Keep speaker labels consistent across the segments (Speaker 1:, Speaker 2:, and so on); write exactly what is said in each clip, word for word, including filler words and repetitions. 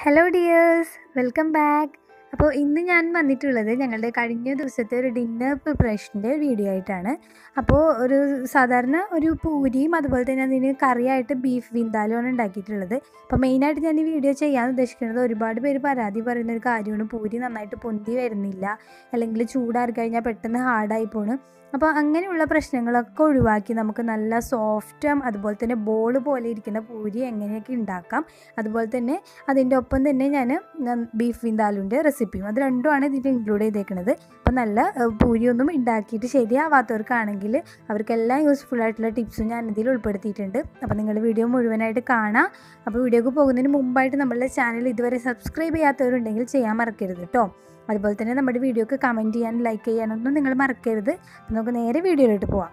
Speaker 1: Hello dears, welcome back. അപ്പോൾ ഇന്ന് ഞാൻ വന്നിട്ടുള്ളത് ഞങ്ങളുടെ കഴിഞ്ഞ ദിവസത്തെ ഒരു ഡിന്നർ പ്രിപ്പറേഷൻ്റെ വീഡിയോ ആയിട്ടാണ്. അപ്പോൾ ഒരു സാധാരണ ഒരു പൂരിയും അതുപോലെ തന്നെ അതിന് കറിയായിട്ട് ബീഫ് വിന്താലുമാണ് ഉണ്ടാക്കിയിട്ടുള്ളത്. അപ്പോൾ മെയിനായിട്ട് ഞാൻ ഈ വീഡിയോ ചെയ്യാൻ ഉദ്ദേശിക്കുന്നത്, ഒരുപാട് പേര് പരാതി പറയുന്ന ഒരു കാര്യമാണ് പൂരി നന്നായിട്ട് പൊന്തി വരുന്നില്ല, അല്ലെങ്കിൽ ചൂടാറി കഴിഞ്ഞാൽ പെട്ടെന്ന് ഹാർഡായി പോണ്. അപ്പോൾ അങ്ങനെയുള്ള പ്രശ്നങ്ങളൊക്കെ ഒഴിവാക്കി നമുക്ക് നല്ല സോഫ്റ്റും അതുപോലെ തന്നെ ബോൾ പോലെ ഇരിക്കുന്ന പൂരി എങ്ങനെയൊക്കെ ഉണ്ടാക്കാം, അതുപോലെ തന്നെ അതിൻ്റെ ഒപ്പം തന്നെ ഞാൻ ബീഫ് വിന്താലുവിൻ്റെ റെസിപ്പിയും അത് രണ്ടുമാണ് ഇതിൽ ഇൻക്ലൂഡ് ചെയ്തേക്കുന്നത്. അപ്പോൾ നല്ല പൂരിയൊന്നും ഉണ്ടാക്കിയിട്ട് ശരിയാവാത്തവർക്കാണെങ്കിൽ അവർക്കെല്ലാം യൂസ്ഫുൾ ആയിട്ടുള്ള ടിപ്സും ഞാൻ ഇതിൽ ഉൾപ്പെടുത്തിയിട്ടുണ്ട്. അപ്പോൾ നിങ്ങൾ വീഡിയോ മുഴുവനായിട്ട് കാണാം. അപ്പോൾ വീഡിയോക്ക് പോകുന്നതിന് മുമ്പായിട്ട് നമ്മളുടെ ചാനൽ ഇതുവരെ സബ്സ്ക്രൈബ് ചെയ്യാത്തവരുണ്ടെങ്കിൽ ചെയ്യാൻ മറക്കരുത് കേട്ടോ. അതുപോലെ തന്നെ നമ്മുടെ വീഡിയോക്ക് കമൻറ്റ് ചെയ്യാനും ലൈക്ക് ചെയ്യാനൊന്നും നിങ്ങൾ മറക്കരുത്. അപ്പോൾ നമുക്ക് നേരെ വീഡിയോയിലോട്ട് പോവാം.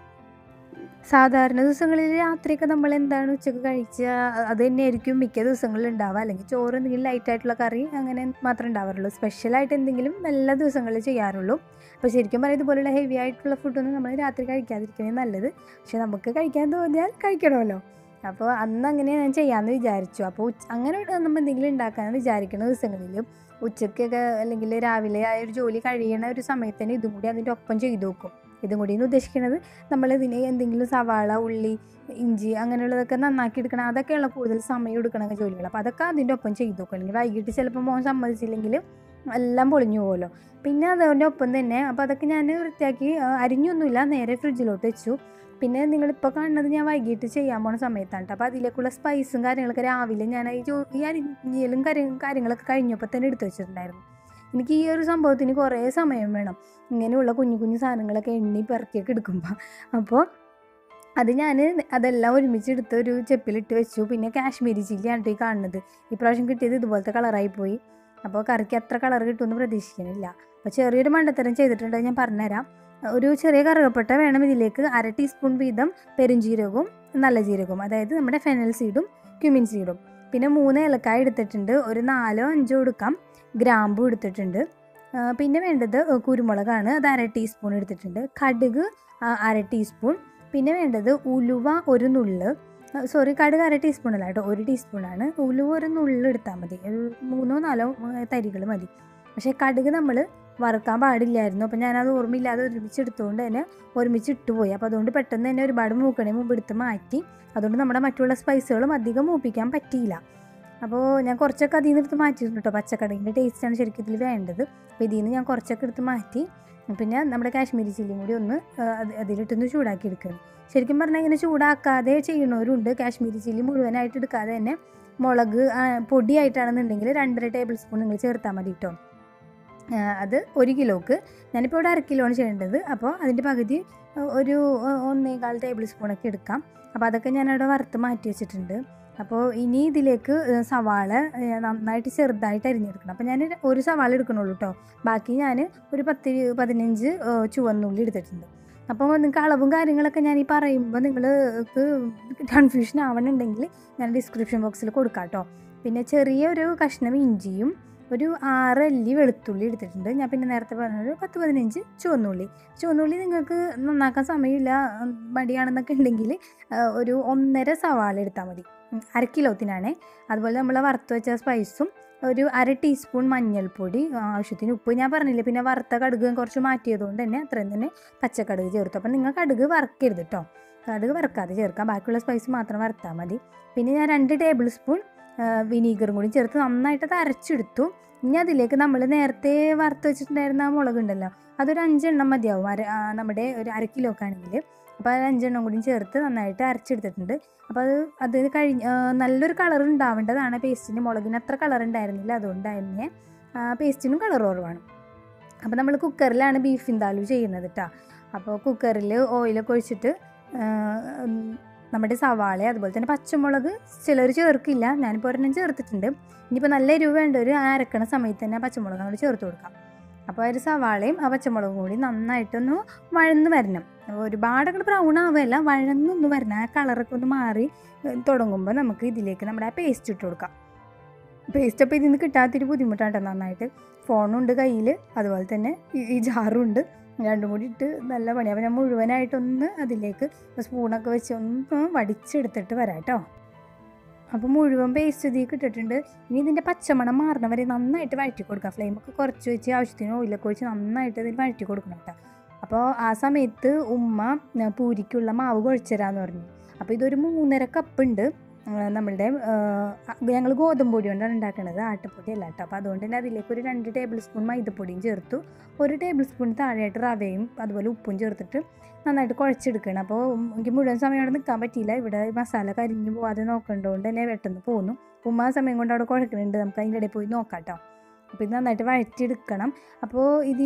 Speaker 1: സാധാരണ ദിവസങ്ങളിൽ രാത്രിയൊക്കെ നമ്മൾ എന്താണ് ഉച്ചക്ക് കഴിക്കുക അത് തന്നെയായിരിക്കും മിക്ക ദിവസങ്ങളിൽ ഉണ്ടാവുക, അല്ലെങ്കിൽ ചോറ് എന്തെങ്കിലും ലൈറ്റായിട്ടുള്ള കറി അങ്ങനെ മാത്രമേ ഉണ്ടാവാറുള്ളൂ. സ്പെഷ്യലായിട്ട് എന്തെങ്കിലും എല്ലാ ദിവസങ്ങളിൽ ചെയ്യാറുള്ളൂ. അപ്പോൾ ശരിക്കും പറയുന്നത് ഇതുപോലുള്ള ഹെവി ആയിട്ടുള്ള ഫുഡൊന്നും നമ്മൾ രാത്രി കഴിക്കാതിരിക്കണേ നല്ലത്. പക്ഷെ നമുക്ക് കഴിക്കാൻ തോന്നിയാൽ കഴിക്കണമല്ലോ. അപ്പോൾ അന്ന് അങ്ങനെ ഞാൻ ചെയ്യാമെന്ന് വിചാരിച്ചു. അപ്പോൾ അങ്ങനെ നമ്മൾ എന്തെങ്കിലും ഉണ്ടാക്കാമെന്ന് വിചാരിക്കുന്ന ദിവസങ്ങളിലും ഉച്ചയ്ക്കൊക്കെ അല്ലെങ്കിൽ രാവിലെ ആ ഒരു ജോലി കഴിയണ ഒരു സമയത്ത് തന്നെ ഇതും കൂടി അതിൻ്റെ ഒപ്പം ചെയ്തു നോക്കും. ഇതും കൂടി എന്ന് ഉദ്ദേശിക്കുന്നത് നമ്മളിതിന് എന്തെങ്കിലും സവാള, ഉള്ളി, ഇഞ്ചി അങ്ങനെയുള്ളതൊക്കെ നന്നാക്കി എടുക്കണം. അതൊക്കെയുള്ള കൂടുതൽ സമയം എടുക്കണമെങ്കിൽ ജോലികൾ. അപ്പോൾ അതൊക്കെ അതിൻ്റെ ഒപ്പം ചെയ്തു നോക്കും. അല്ലെങ്കിൽ വൈകിട്ട് ചിലപ്പോൾ മോൻ സമ്മതിച്ചില്ലെങ്കിൽ എല്ലാം പൊളിഞ്ഞു പോകുമല്ലോ. പിന്നെ അതിൻ്റെ ഒപ്പം തന്നെ അപ്പോൾ അതൊക്കെ ഞാൻ വൃത്തിയാക്കി അരിഞ്ഞൊന്നുമില്ല, നേരെ ഫ്രിഡ്ജിലോട്ട് വെച്ചു. പിന്നെ നിങ്ങളിപ്പോൾ കാണുന്നത് ഞാൻ വൈകിട്ട് ചെയ്യാൻ പോണ സമയത്താണ് കേട്ടോ. അപ്പോൾ അതിലേക്കുള്ള സ്പൈസും കാര്യങ്ങളൊക്കെ രാവിലെ ഞാൻ ഈ ജോ ഈ അരിഞ്ഞലും കരി കാര്യങ്ങളൊക്കെ കഴിഞ്ഞപ്പോൾ തന്നെ എടുത്തു വെച്ചിട്ടുണ്ടായിരുന്നു. എനിക്ക് ഈ ഒരു സംഭവത്തിന് കുറേ സമയം വേണം, ഇങ്ങനെയുള്ള കുഞ്ഞു കുഞ്ഞു സാധനങ്ങളൊക്കെ എണ്ണി പെറുക്കിയൊക്കെ എടുക്കുമ്പോൾ. അപ്പോൾ അത് ഞാൻ അതെല്ലാം ഒരുമിച്ചെടുത്ത് ഒരു ചെപ്പിലിട്ട് വെച്ചു. പിന്നെ കാശ്മീരി ചില്ലിയാണ് ഈ കാണുന്നത്. ഇപ്രാവശ്യം കിട്ടിയത് ഇതുപോലത്തെ കളറായിപ്പോയി. അപ്പോൾ കറിക്ക് അത്ര കളർ കിട്ടുമെന്ന് പ്രതീക്ഷിക്കുന്നില്ല. അപ്പോൾ ചെറിയൊരു മണ്ടത്തരം ചെയ്തിട്ടുണ്ട്, ഞാൻ പറഞ്ഞുതരാം. ഒരു ചെറിയ കറുകപ്പട്ട വേണം ഇതിലേക്ക്. അര ടീസ്പൂൺ വീതം പെരുംജീരകവും നല്ല ജീരകവും, അതായത് നമ്മുടെ ഫെനൽ സീഡും ക്യുമിൻ സീഡും. പിന്നെ മൂന്ന് ഏലക്കായ എടുത്തിട്ടുണ്ട്, ഒരു നാലോ അഞ്ചോ എടുക്കാം. ഗ്രാമ്പു എടുത്തിട്ടുണ്ട്. പിന്നെ വേണ്ടത് കുരുമുളകാണ്, അത് അര ടീസ്പൂൺ എടുത്തിട്ടുണ്ട്. കടുക് അര ടീസ്പൂൺ. പിന്നെ വേണ്ടത് ഉലുവ ഒരു നുള്ള്, സോറി കടുക് അര ടീസ്പൂൺ അല്ല കേട്ടോ, ഒരു ടീസ്പൂണാണ്. ഉലുവ ഒരു നുള്ള് എടുത്താൽ മതി, ഒരു മൂന്നോ നാലോ തരികൾ മതി. പക്ഷേ കടുക് നമ്മൾ വറുക്കാൻ പാടില്ലായിരുന്നു. അപ്പോൾ ഞാനത് ഓർമ്മയില്ലാതെ ഒരുമിച്ച് എടുത്തുകൊണ്ട് തന്നെ ഒരുമിച്ച് ഇട്ടുപോയി. അപ്പോൾ അതുകൊണ്ട് പെട്ടെന്ന് തന്നെ ഒരുപാട് മൂക്കണേ മുമ്പ് എടുത്ത് മാറ്റി. അതുകൊണ്ട് നമ്മുടെ മറ്റുള്ള സ്പൈസുകളും അധികം മൂപ്പിക്കാൻ പറ്റിയില്ല. അപ്പോൾ ഞാൻ കുറച്ചൊക്കെ അതിൽ നിന്ന് എടുത്ത് മാറ്റിയിട്ടുണ്ട് കേട്ടോ. പച്ചക്കടീൻ്റെ ടേസ്റ്റാണ് ശരിക്കും ഇതിൽ വേണ്ടത്. അപ്പോൾ ഇതിൽ നിന്ന് ഞാൻ കുറച്ചൊക്കെ എടുത്ത് മാറ്റി. പിന്നെ നമ്മുടെ കാശ്മീരി ചില്ലിയും കൂടി ഒന്ന് അതിലിട്ടൊന്ന് ചൂടാക്കി എടുക്കണം. ശരിക്കും പറഞ്ഞാൽ ഇങ്ങനെ ചൂടാക്കാതെ ചെയ്യണവരുണ്ട്. കാശ്മീരി ചില്ലി മുഴുവനായിട്ട് എടുക്കാതെ തന്നെ മുളക് പൊടിയായിട്ടാണെന്നുണ്ടെങ്കിൽ രണ്ടര ടേബിൾ സ്പൂൺ നിങ്ങൾ ചേർത്താൽ മതി കേട്ടോ. അത് ഒരു കിലോക്ക് ഞാനിപ്പോൾ ഇവിടെ അര കിലോ ആണ് ചെയ്യേണ്ടത്. അപ്പോൾ അതിൻ്റെ പകുതി ഒരു ഒന്നേകാൽ ടേബിൾ സ്പൂണൊക്കെ എടുക്കാം. അപ്പോൾ അതൊക്കെ ഞാനവിടെ വറുത്ത് മാറ്റി വെച്ചിട്ടുണ്ട്. അപ്പോൾ ഇനി ഇതിലേക്ക് സവാള നന്നായിട്ട് ചെറുതായിട്ട് അരിഞ്ഞെടുക്കണം. അപ്പോൾ ഞാൻ ഒരു സവാള എടുക്കണുള്ളൂ കേട്ടോ. ബാക്കി ഞാൻ ഒരു പത്ത് പതിനഞ്ച് ചുവന്നുള്ളി എടുത്തിട്ടുണ്ട്. അപ്പോൾ നിങ്ങൾക്ക് അളവും കാര്യങ്ങളൊക്കെ ഞാൻ ഈ പറയുമ്പോൾ നിങ്ങൾക്ക് കൺഫ്യൂഷൻ ആവണമെന്നുണ്ടെങ്കിൽ ഞാൻ ഡിസ്ക്രിപ്ഷൻ ബോക്സിൽ കൊടുക്കാം കേട്ടോ. പിന്നെ ചെറിയൊരു കഷ്ണം ഇഞ്ചിയും ഒരു ആറ് അല്ലി വെളുത്തുള്ളി എടുത്തിട്ടുണ്ട്. ഞാൻ പിന്നെ നേരത്തെ പറഞ്ഞൊരു പത്ത് പതിനഞ്ച് ചുവന്നുള്ളി. ചുവന്നുള്ളി നിങ്ങൾക്ക് നന്നാക്കാൻ സമയമില്ല, മടിയാണെന്നൊക്കെ ഉണ്ടെങ്കിൽ ഒരു ഒന്നര സവാള എടുത്താൽ മതി, അര കിലോത്തിനാണേ. അതുപോലെ നമ്മൾ വറുത്ത് വെച്ച സ്പൈസും ഒരു അര ടീസ്പൂൺ മഞ്ഞൾപ്പൊടി, ആവശ്യത്തിന് ഉപ്പ്. ഞാൻ പറഞ്ഞില്ലേ, പിന്നെ വറുത്ത കടുക് കുറച്ച് മാറ്റിയതുകൊണ്ട് തന്നെ അത്രയും തന്നെ പച്ചക്കടുക് ചേർത്തു. അപ്പം നിങ്ങൾ കടുക് വറുക്കരുത് കേട്ടോ, കടുക് വറുക്കാതെ ചേർക്കാം. ബാക്കിയുള്ള സ്പൈസ് മാത്രം വറുത്താൽ മതി. പിന്നെ ഞാൻ രണ്ട് ടേബിൾ സ്പൂൺ വിനീഗറും കൂടി ചേർത്ത് നന്നായിട്ട് അത് അരച്ചെടുത്തു. ഇനി അതിലേക്ക് നമ്മൾ നേരത്തെ വറുത്ത് വെച്ചിട്ടുണ്ടായിരുന്ന ആ മുളകുണ്ടല്ലോ, അതൊരു അഞ്ചെണ്ണം മതിയാവും അര നമ്മുടെ ഒരു അര കിലോക്ക് ആണെങ്കിൽ. അപ്പോൾ അത് അഞ്ചെണ്ണം കൂടി ചേർത്ത് നന്നായിട്ട് അരച്ചെടുത്തിട്ടുണ്ട്. അപ്പോൾ അത് അത് കഴിഞ്ഞ് നല്ലൊരു കളർ ഉണ്ടാവേണ്ടതാണ് പേസ്റ്റിന്. മുളകിന് അത്ര കളർ ഉണ്ടായിരുന്നില്ല, അതുകൊണ്ട് തന്നെ പേസ്റ്റിനും കളർ കുറവാണ്. അപ്പോൾ നമ്മൾ കുക്കറിലാണ് ബീഫ് വിന്താലു ചെയ്യുന്നത് കേട്ടോ. അപ്പോൾ കുക്കറിൽ ഓയിലൊക്കെ ഒഴിച്ചിട്ട് നമ്മുടെ സവാള അതുപോലെ തന്നെ പച്ചമുളക് ചിലർ ചേർക്കില്ല, ഞാനിപ്പോൾ ഒരെണ്ണം ചേർത്തിട്ടുണ്ട്. ഇനിയിപ്പോൾ നല്ല എരിവ് വേണ്ടവർ ആ അരക്കണ സമയത്ത് തന്നെ പച്ചമുളക് അങ്ങോട്ട് ചേർത്ത് കൊടുക്കാം. അപ്പോൾ ഒരു സവാളയും ആ പച്ചമുളകും കൂടി നന്നായിട്ടൊന്ന് വഴന്ന് വരണം. ഒരുപാട് അങ്ങോട്ട് ബ്രൗൺ ആവുകയല്ല, വഴന്നൊന്ന് വരണം. ആ കളറൊക്കെ ഒന്ന് മാറി തുടങ്ങുമ്പോൾ നമുക്ക് ഇതിലേക്ക് നമ്മുടെ ആ പേസ്റ്റ് ഇട്ട് കൊടുക്കാം. പേസ്റ്റ് അപ്പോൾ ഇതിൽ നിന്ന് കിട്ടാത്തൊരു ബുദ്ധിമുട്ടാണ്. നന്നായിട്ട് ഫോണുണ്ട് കയ്യിൽ, അതുപോലെ തന്നെ ഈ ജാറും ഉണ്ട്, രണ്ടും കൂടി ഇട്ട് നല്ല പണി. അപ്പോൾ ഞാൻ മുഴുവനായിട്ടൊന്ന് അതിലേക്ക് സ്പൂണൊക്കെ വെച്ച് ഒന്ന് വടിച്ചെടുത്തിട്ട് വരാം കേട്ടോ. അപ്പോൾ മുഴുവൻ പേസ്റ്റ് ഇതിലേക്ക് ഇട്ടിട്ടുണ്ട്. ഇനി ഇതിൻ്റെ പച്ചമണം മാറണ വരെ നന്നായിട്ട് വഴറ്റി കൊടുക്കുക. ഫ്ലെയിമൊക്കെ കുറച്ച് വെച്ച് ആവശ്യത്തിന് ഓയിലൊക്കെ ഒഴിച്ച് നന്നായിട്ട് ഇതിൽ വഴറ്റി കൊടുക്കണം കേട്ടോ. അപ്പോൾ ആ സമയത്ത് ഉമ്മ പൂരിക്കുള്ള മാവ് കുഴച്ച് തരാമെന്ന് പറഞ്ഞു. അപ്പോൾ ഇതൊരു മൂന്നര കപ്പ് ഉണ്ട്. നമ്മളുടെ ഞങ്ങൾ ഗോതമ്പ് പൊടി കൊണ്ടാണ് ഉണ്ടാക്കുന്നത്, ആട്ടപ്പൊടി അല്ല കേട്ടോ. അപ്പോൾ അതുകൊണ്ട് തന്നെ അതിലേക്ക് ഒരു രണ്ട് ടേബിൾ സ്പൂൺ മൈദപ്പൊടിയും ചേർത്തു. ഒരു ടേബിൾ സ്പൂൺ താഴെയായിട്ട് റവയും അതുപോലെ ഉപ്പും ചേർത്തിട്ട് നന്നായിട്ട് കുഴച്ചെടുക്കണം. അപ്പോൾ എനിക്ക് മുഴുവൻ സമയം അവിടെ നിൽക്കാൻ പറ്റിയില്ല. ഇവിടെ മസാല കരിഞ്ഞു പോകാതെ നോക്കേണ്ടതുകൊണ്ട് തന്നെ പെട്ടെന്ന് പോന്നു. ഉമ്മ ആ സമയം കൊണ്ട് അവിടെ കുഴക്കുന്നുണ്ട്, നമുക്ക് അതിൻ്റെ ഇടയിൽ പോയി നോക്കാം കേട്ടോ. അപ്പോൾ ഇത് നന്നായിട്ട് വഴറ്റിയെടുക്കണം. അപ്പോൾ ഇത്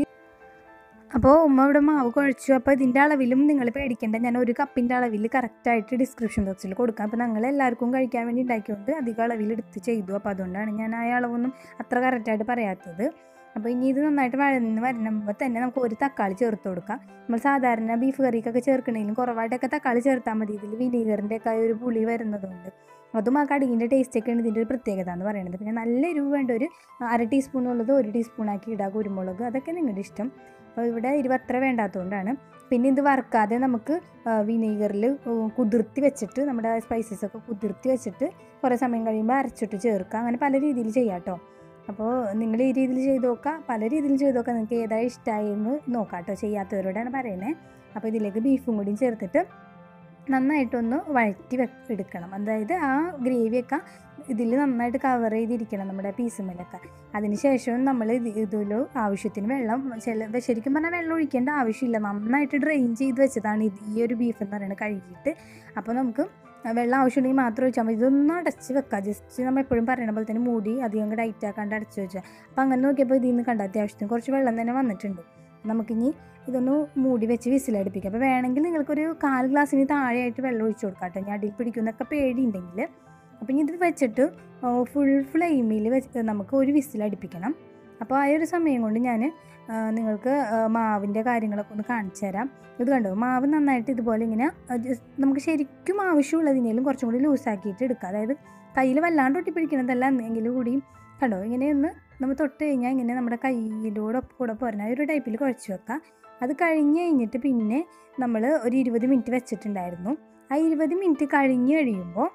Speaker 1: അപ്പോൾ ഉമ്മ ഇവിടെ മാവ് കുഴച്ചു. അപ്പോൾ ഇതിൻ്റെ അളവിലും നിങ്ങൾ പേടിക്കേണ്ട, ഞാൻ ഒരു കപ്പിൻ്റെ അളവിൽ കറക്റ്റായിട്ട് ഡിസ്ക്രിപ്ഷൻ ബോക്സിൽ കൊടുക്കാം. അപ്പോൾ ഞങ്ങൾ എല്ലാവർക്കും കഴിക്കാൻ വേണ്ടി ഉണ്ടാക്കിക്കൊണ്ട് അധികം അളവിൽ എടുത്ത് ചെയ്തു. അപ്പോൾ അതുകൊണ്ടാണ് ഞാൻ ആ അളവൊന്നും അത്ര കറക്റ്റായിട്ട് പറയാത്തത്. അപ്പോൾ ഇനി ഇത് നന്നായിട്ട് വഴന്ന് വരുമ്പോൾ തന്നെ നമുക്ക് ഒരു തക്കാളി ചേർത്ത് കൊടുക്കാം. നമ്മൾ സാധാരണ ബീഫ് കറിക്കൊക്കെ ചേർക്കണമെങ്കിലും കുറവായിട്ടൊക്കെ തക്കാളി ചേർത്താൽ മതി. ഇതിൽ വിനീഗറിൻ്റെ ഒക്കെ ഒരു പുളി വരുന്നതുകൊണ്ട് അതും ആ കടുകിൻ്റെ ടേസ്റ്റൊക്കെയാണ് ഇതിൻ്റെ ഒരു പ്രത്യേകത എന്ന് പറയുന്നത്. പിന്നെ നല്ല എരിവ് വേണ്ട ഒരു അര ടീസ്പൂൺ ഉള്ളത് ഒരു ടീസ്പൂണാക്കി ഇടുക. കുരുമുളക് അതൊക്കെ നിങ്ങളുടെ ഇഷ്ടം. അപ്പോൾ ഇവിടെ ഇരുപത്ര വേണ്ടാത്തതുകൊണ്ടാണ്. പിന്നെ ഇത് വറുക്കാതെ നമുക്ക് വിനീഗറിൽ കുതിർത്തി വെച്ചിട്ട് നമ്മുടെ സ്പൈസസൊക്കെ കുതിർത്തി വെച്ചിട്ട് കുറേ സമയം കഴിയുമ്പോൾ അരച്ചിട്ട് ചേർക്കുക. അങ്ങനെ പല രീതിയിൽ ചെയ്യാം കേട്ടോ. അപ്പോൾ നിങ്ങൾ ഈ രീതിയിൽ ചെയ്ത് നോക്കുക, പല രീതിയിൽ ചെയ്ത് നോക്കുക. നിങ്ങൾക്ക് ഏതായി ഇഷ്ടമായി എന്ന് നോക്കാം കേട്ടോ. ചെയ്യാത്തവരോടാണ് പറയുന്നത്. അപ്പോൾ ഇതിലേക്ക് ബീഫും കൂടിയും ചേർത്തിട്ട് നന്നായിട്ടൊന്ന് വഴറ്റി വെ എടുക്കണം. അതായത് ആ ഗ്രേവിയൊക്കെ ഇതിൽ നന്നായിട്ട് കവർ ചെയ്തിരിക്കണം നമ്മുടെ പീസുമ്മലൊക്കെ. അതിന് ശേഷം നമ്മൾ ഇത് ഇതിൽ ആവശ്യത്തിന് വെള്ളം, ചില ശരിക്കും പറഞ്ഞാൽ വെള്ളം ഒഴിക്കേണ്ട ആവശ്യമില്ല, നന്നായിട്ട് ഡ്രെയിൻ ചെയ്ത് വെച്ചതാണ് ഇത് ഈ ഒരു ബീഫ് എന്ന് പറയുന്നത് കഴുകിയിട്ട്. അപ്പോൾ നമുക്ക് വെള്ളം ആവശ്യമുണ്ടെങ്കിൽ മാത്രം ഒഴിച്ചാൽ മതി. ഇതൊന്നും അടച്ച് വെക്കുക. ജസ്റ്റ് നമ്മൾ എപ്പോഴും പറയുന്ന പോലെ തന്നെ മൂടി അധികം ടൈറ്റ് ആക്കാണ്ട് അടച്ച് വെച്ചാൽ. അപ്പോൾ അങ്ങനെ നോക്കിയപ്പോൾ ഇതിൽ നിന്ന് കണ്ട അത്യാവശ്യത്തിന് കുറച്ച് വെള്ളം തന്നെ വന്നിട്ടുണ്ട്. നമുക്കിനി ഇതൊന്ന് മൂടി വെച്ച് വിസിലടുപ്പിക്കാം. അപ്പോൾ വേണമെങ്കിൽ നിങ്ങൾക്കൊരു കാൽ ഗ്ലാസ്സിന് താഴെയായിട്ട് വെള്ളം ഒഴിച്ച് കൊടുക്കാം കേട്ടോ, ഞാൻ അടിയിൽ പിടിക്കുന്നൊക്കെ പേടിയുണ്ടെങ്കിൽ. അപ്പോൾ ഇനി ഇത് വെച്ചിട്ട് ഫുൾ ഫ്ലെയിമിൽ വെച്ച് നമുക്ക് ഒരു വിസിലടുപ്പിക്കണം. അപ്പോൾ ആ ഒരു സമയം കൊണ്ട് ഞാൻ നിങ്ങൾക്ക് മാവിൻ്റെ കാര്യങ്ങളൊക്കെ ഒന്ന് കാണിച്ചു തരാം. ഇത് കണ്ടോ, മാവ് നന്നായിട്ട് ഇതുപോലെ ഇങ്ങനെ നമുക്ക് ശരിക്കും ആവശ്യമുള്ളതിനേലും കുറച്ചും കൂടി ലൂസാക്കിയിട്ട് എടുക്കുക. അതായത് കയ്യിൽ വല്ലാണ്ട് ഒട്ടിപ്പിടിക്കണതല്ല, എന്നെങ്കിലും കൂടിയും കണ്ടോ ഇങ്ങനെയൊന്ന് നമ്മൾ തൊട്ട് കഴിഞ്ഞാൽ ഇങ്ങനെ നമ്മുടെ കയ്യിലൂടെ കൂടെ പോരണ ഒരു ടൈപ്പിൽ കുഴച്ച് വെക്കുക. അത് കഴിഞ്ഞ് കഴിഞ്ഞിട്ട് പിന്നെ നമ്മൾ ഒരു ഇരുപത് മിനിറ്റ് വെച്ചിട്ടുണ്ടായിരുന്നു. ആ ഇരുപത് മിനിറ്റ് കഴിഞ്ഞ് കഴിയുമ്പോൾ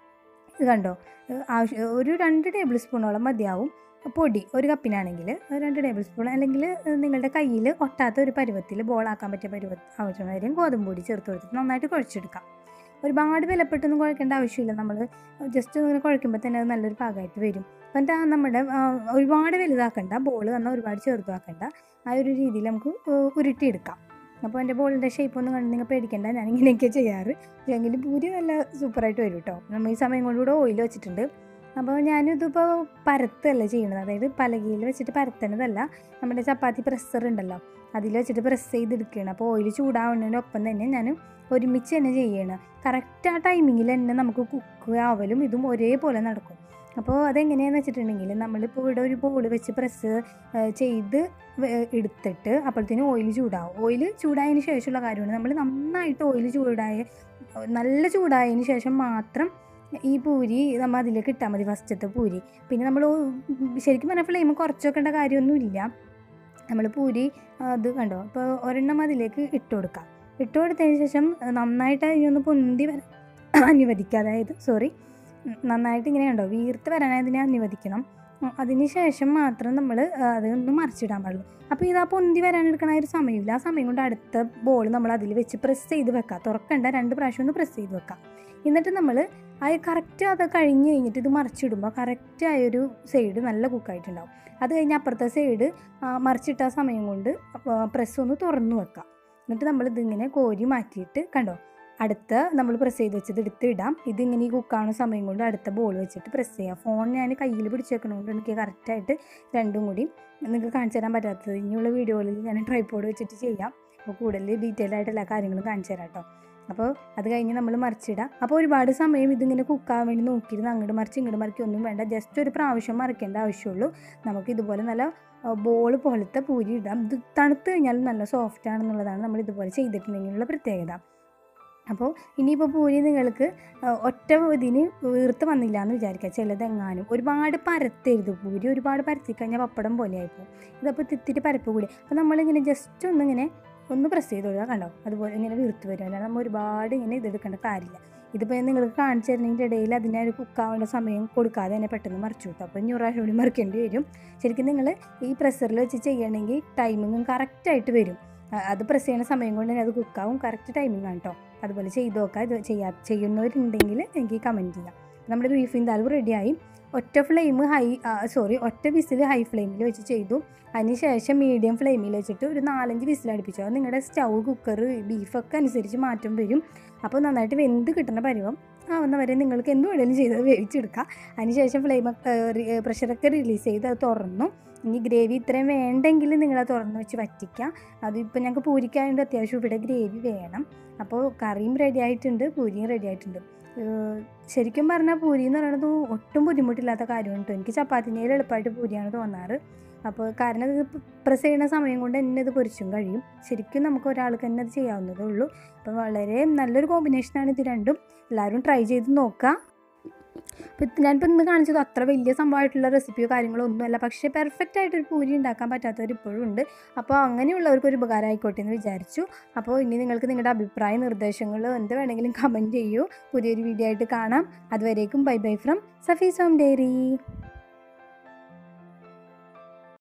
Speaker 1: ഇത് കണ്ടോ, ആവശ്യം ഒരു രണ്ട് ടേബിൾ സ്പൂണോളം മതിയാവും പൊടി. ഒരു കപ്പിനാണെങ്കിൽ രണ്ട് ടേബിൾ സ്പൂൺ, അല്ലെങ്കിൽ നിങ്ങളുടെ കയ്യിൽ ഒട്ടാത്ത ഒരു പരുവത്തിൽ ബോളാക്കാൻ പറ്റിയ പരുവ ആവശ്യമായിരിക്കും ഗോതമ്പ് പൊടി ചേർത്ത് കൊടുത്തിട്ട് നന്നായിട്ട് കുഴച്ചെടുക്കാം. ഒരുപാട് വിലപ്പെട്ടൊന്നും കുഴക്കേണ്ട ആവശ്യമില്ല. നമ്മൾ ജസ്റ്റ് ഇങ്ങനെ കുഴക്കുമ്പോൾ തന്നെ അത് നല്ലൊരു പാകമായിട്ട് വരും. എന്നിട്ട് നമ്മുടെ ഒരുപാട് വലുതാക്കണ്ട, ബോൾ വന്നാൽ ഒരുപാട് ചെറുതാക്കണ്ട, ആ ഒരു രീതിയിൽ നമുക്ക് ഉരുട്ടിയെടുക്കാം. അപ്പോൾ എൻ്റെ ബോളിൻ്റെ ഷേപ്പ് ഒന്നും കണ്ട് നിങ്ങൾ പേടിക്കേണ്ട, ഞാനിങ്ങനെയൊക്കെ ചെയ്യാറ്. എങ്കിലും പൂരി നല്ല സൂപ്പറായിട്ട് വരും കേട്ടോ. നമ്മൾ ഈ സമയം കൊണ്ടുകൂടെ ഓയിൽ വെച്ചിട്ടുണ്ട്. അപ്പോൾ ഞാനിതിപ്പോൾ പരത്തല്ല ചെയ്യണത്, അതായത് പലകയിൽ വെച്ചിട്ട് പരത്തണതല്ല, നമ്മുടെ ചപ്പാത്തി പ്രസ്സർ ഉണ്ടല്ലോ അതിൽ വെച്ചിട്ട് പ്രസ് ചെയ്തെടുക്കുകയാണ്. അപ്പോൾ ഓയിൽ ചൂടാവുന്നതിനൊപ്പം തന്നെ ഞാൻ ഒരുമിച്ച് തന്നെ ചെയ്യണം. കറക്റ്റ് ആ ടൈമിങ്ങിൽ തന്നെ നമുക്ക് കുക്ക് ആവലും ഇതും ഒരേപോലെ നടക്കും. അപ്പോൾ അതെങ്ങനെയാണെന്ന് വെച്ചിട്ടുണ്ടെങ്കിൽ നമ്മളിപ്പോൾ ഇവിടെ ഒരു ബോൾ വെച്ച് പ്രസ് ചെയ്ത് എടുത്തിട്ട് അപ്പോഴത്തേനും ഓയിൽ ചൂടാവും. ഓയിൽ ചൂടായതിന് ശേഷമുള്ള കാര്യമാണ്, നമ്മൾ നന്നായിട്ട് ഓയിൽ ചൂടായ നല്ല ചൂടായതിന് ശേഷം മാത്രം ഈ പൂരി നമ്മൾ അതിലേക്ക് ഇട്ടാൽ മതി, ഫസ്റ്റത്തെ പൂരി. പിന്നെ നമ്മൾ ശരിക്കും പറഞ്ഞാൽ ഫ്ലെയിം കുറച്ച് വെക്കേണ്ട കാര്യമൊന്നുമില്ല. നമ്മൾ പൂരി അത് കണ്ടോ, ഇപ്പോൾ ഒരെണ്ണം അതിലേക്ക് ഇട്ട് കൊടുക്കാം. ഇട്ട് കൊടുത്തതിന് ശേഷം നന്നായിട്ട് അതിനൊന്ന് പൊന്തി വരാൻ അനുവദിക്കുക. അതായത് സോറി നന്നായിട്ട് ഇങ്ങനെ ഉണ്ടോ വീർത്ത് വരാൻ അതിനെ അനുവദിക്കണം. അതിന് ശേഷം മാത്രം നമ്മൾ അതൊന്ന് മറിച്ചിടാൻ പാടുള്ളൂ. അപ്പോൾ ഇത് ആ പൊന്തി വരാനെടുക്കണ ഒരു സമയമില്ല. ആ സമയം കൊണ്ട് അടുത്ത ബോൾ നമ്മൾ അതിൽ വെച്ച് പ്രസ് ചെയ്ത് വെക്കുക. തുറക്കണ്ട, രണ്ട് പ്രാവശ്യം ഒന്ന് പ്രസ് ചെയ്ത് വെക്കാം. എന്നിട്ട് നമ്മൾ ആ കറക്റ്റ് അത് കഴിഞ്ഞ് കഴിഞ്ഞിട്ട് ഇത് മറിച്ചിടുമ്പോൾ കറക്റ്റ് ആയൊരു സൈഡ് നല്ല കുക്കായിട്ടുണ്ടാവും. അത് കഴിഞ്ഞ് അപ്പുറത്തെ സൈഡ് മറിച്ചിട്ട സമയം കൊണ്ട് പ്രസ് ഒന്ന് തുറന്നു വെക്കാം. എന്നിട്ട് നമ്മളിതിങ്ങനെ കോരി മാറ്റിയിട്ട് കണ്ടോ അടുത്ത നമ്മൾ പ്രസ് ചെയ്ത് വെച്ചത് എടുത്ത് ഇടാം. ഇതിങ്ങനെ ഈ കുക്കാവുന്ന സമയം കൊണ്ട് അടുത്ത ബോൾ വെച്ചിട്ട് പ്രസ് ചെയ്യാം. ഫോൺ ഞാൻ കയ്യിൽ പിടിച്ച് വെക്കണതുകൊണ്ട് എനിക്ക് കറക്റ്റായിട്ട് രണ്ടും കൂടി നിങ്ങൾക്ക് കാണിച്ചു തരാൻ പറ്റാത്തത് ഇനിയുള്ള വീഡിയോകളിൽ ഞാൻ ട്രൈപോഡ് വെച്ചിട്ട് ചെയ്യാം. അപ്പോൾ കൂടുതൽ ഡീറ്റെയിൽ ആയിട്ട് എല്ലാ കാര്യങ്ങളും കാണിച്ചു തരാം കേട്ടോ. അപ്പോൾ അത് കഴിഞ്ഞ് നമ്മൾ മറിച്ചിടാം. അപ്പോൾ ഒരുപാട് സമയം ഇതിങ്ങനെ കുക്കാൻ വേണ്ടി നോക്കിയിരുന്ന് അങ്ങോട്ട് മറിച്ച് ഇങ്ങോട്ട് മറിക്കുക ഒന്നും വേണ്ട. ജസ്റ്റ് ഒരു പ്രാവശ്യം മറിക്കേണ്ട ആവശ്യമുള്ളൂ. നമുക്ക് ഇതുപോലെ നല്ല ബോൾ പോലത്തെ പൂരി ഇടാം. ഇത് തണുത്ത് കഴിഞ്ഞാൽ നല്ല സോഫ്റ്റ് ആണെന്നുള്ളതാണ് നമ്മൾ ഇതുപോലെ ചെയ്തിട്ടുണ്ടെങ്കിലുള്ള പ്രത്യേകത. അപ്പോൾ ഇനിയിപ്പോൾ പൂരി നിങ്ങൾക്ക് ഒറ്റ ഇതിന് വീർത്ത് വന്നില്ല എന്ന് വിചാരിക്കുക. ചിലതെങ്ങാനും ഒരുപാട് പരത്തരുത്. പൂരി ഒരുപാട് പരത്തി കഴിഞ്ഞാൽ പപ്പടം പോലെ ആയിപ്പോൾ. ഇതപ്പോൾ തിത്തിരി പരപ്പ് കൂടി. അപ്പോൾ നമ്മളിങ്ങനെ ജസ്റ്റ് ഒന്നിങ്ങനെ ഒന്ന് പ്രസ് ചെയ്ത് കൊടുക്കുക. കണ്ടോ അതുപോലെ ഇങ്ങനെ വീർത്ത് വരും. അല്ലാതെ നമ്മൾ ഒരുപാട് ഇങ്ങനെ ഇതെടുക്കേണ്ട കാര്യമില്ല. ഇതിപ്പോൾ ഞാൻ നിങ്ങൾക്ക് കാണിച്ചു തരുന്നതിൻ്റെ ഇടയിൽ അതിനൊരു കുക്കാവേണ്ട സമയം കൊടുക്കാതെ തന്നെ പെട്ടെന്ന് മറിച്ചു കിട്ടും. അപ്പോൾ ഇനി ഒരു പ്രാവശ്യം കൂടി മറിക്കേണ്ടി വരും. ശരിക്കും നിങ്ങൾ ഈ പ്രഷറിൽ വെച്ച് ചെയ്യണമെങ്കിൽ ടൈമിങ്ങും കറക്റ്റായിട്ട് വരും. അത് പ്രസ് ചെയ്യുന്ന സമയം കൊണ്ട് തന്നെ അത് കുക്കാവും. കറക്റ്റ് ടൈമിംഗ് ആണ് കേട്ടോ. അതുപോലെ ചെയ്ത് നോക്കാം. ഇത് ചെയ്യാ ചെയ്യുന്നവരുണ്ടെങ്കിൽ എനിക്ക് കമൻറ്റ് ചെയ്യാം. നമ്മുടെ ബീഫ് വിന്താലും റെഡിയായി. ഒറ്റ ഫ്ലെയിം ഹൈ സോറി ഒറ്റ വിസിൽ ഹൈ ഫ്ലെയിമിൽ വെച്ച് ചെയ്തു. അതിന് ശേഷം മീഡിയം ഫ്ലെയിമിൽ വെച്ചിട്ട് ഒരു നാലഞ്ച് വിസിൽ അടുപ്പിച്ചു. അത് നിങ്ങളുടെ സ്റ്റൗ, കുക്കർ, ബീഫൊക്കെ അനുസരിച്ച് മാറ്റം വരും. അപ്പോൾ നന്നായിട്ട് വെന്ത് കിട്ടുന്ന പരുവം ആവുന്ന വരെ നിങ്ങൾക്ക് എന്ത് വേണമെങ്കിലും ചെയ്തത് വേവിച്ചെടുക്കുക. അതിന് ശേഷം ഫ്ലെയിം പ്രഷറൊക്കെ റിലീസ് ചെയ്ത് അത് തുറന്നു. ഇനി ഗ്രേവി ഇത്രയും വേണ്ടെങ്കിൽ നിങ്ങളത് തുറന്ന് വെച്ച് വറ്റിക്കുക. അതിപ്പോൾ ഞങ്ങൾക്ക് പൂരിക്കായതുകൊണ്ട് അത്യാവശ്യം ഇവിടെ ഗ്രേവി വേണം. അപ്പോൾ കറിയും റെഡി ആയിട്ടുണ്ട്, പൂരിയും റെഡി ആയിട്ടുണ്ട്. ശരിക്കും പറഞ്ഞാൽ പൂരി എന്ന് പറയുന്നത് ഒട്ടും ബുദ്ധിമുട്ടില്ലാത്ത കാര്യമാണ് കേട്ടോ. എനിക്ക് ചപ്പാത്തിനേൽ എളുപ്പമായിട്ട് പൂരിയാണ് തോന്നാറ്. അപ്പോൾ കാരണം ഇത് പ്രസ് ചെയ്യുന്ന സമയം കൊണ്ട് തന്നെ ഇത് പൊരിച്ചും കഴിയും. ശരിക്കും നമുക്ക് ഒരാൾക്ക് തന്നെ അത് ചെയ്യാവുന്നതേ ഉള്ളൂ. അപ്പോൾ വളരെ നല്ലൊരു കോമ്പിനേഷനാണ് ഇത് രണ്ടും. എല്ലാവരും ട്രൈ ചെയ്ത് നോക്കുക. അപ്പോൾ ഞാനിപ്പോൾ ഇന്ന് കാണിച്ചത് അത്ര വലിയ സംഭവമായിട്ടുള്ള റെസിപ്പിയോ കാര്യങ്ങളോ ഒന്നുമല്ല. പക്ഷേ പെർഫെക്റ്റ് ആയിട്ടൊരു പൂരി ഉണ്ടാക്കാൻ പറ്റാത്തവർ ഇപ്പോഴും ഉണ്ട്. അപ്പോൾ അങ്ങനെയുള്ളവർക്കൊരു ഉപകാരം ആയിക്കോട്ടെ എന്ന് വിചാരിച്ചു. അപ്പോൾ ഇനി നിങ്ങൾക്ക് നിങ്ങളുടെ അഭിപ്രായ നിർദ്ദേശങ്ങൾ എന്ത് വേണമെങ്കിലും കമൻറ്റ് ചെയ്യൂ. പുതിയൊരു വീഡിയോ ആയിട്ട് കാണാം. അതുവരേക്കും bye bye from Safees home diary.